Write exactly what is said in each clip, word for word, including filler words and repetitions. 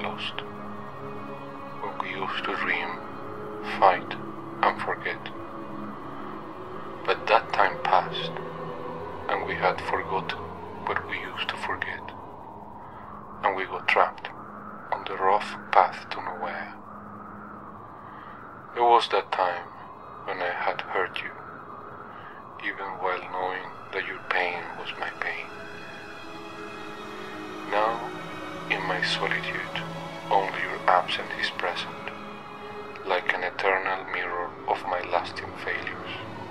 lost, when we used to dream, fight, and forget. But that time passed, and we had forgotten what we used to forget, and we got trapped on the rough path to nowhere. There was that time when I had hurt you, even while knowing that your pain was my pain. Now, in my solitude, only your absence is present, like an eternal mirror of my lasting failures.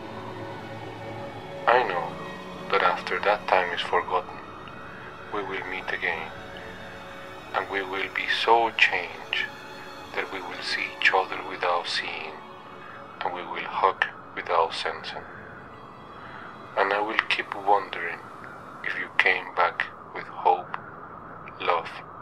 I know that after that time is forgotten, we will meet again, and we will be so changed that we will see each other without seeing, and we will hug without sensing. And I will keep wondering if you came back with hope, love,